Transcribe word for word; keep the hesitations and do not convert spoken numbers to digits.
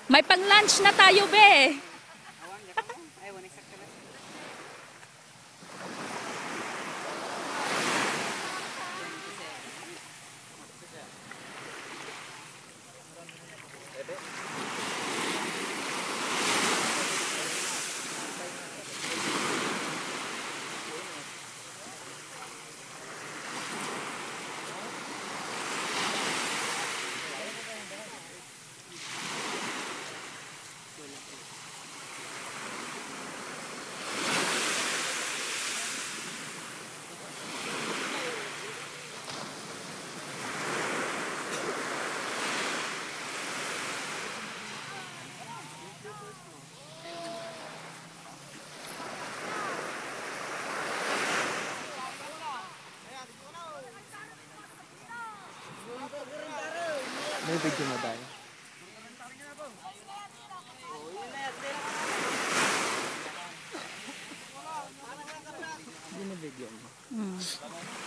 May pang-lunch na tayo, be. May video na tayo. Hindi na video mo. Mm.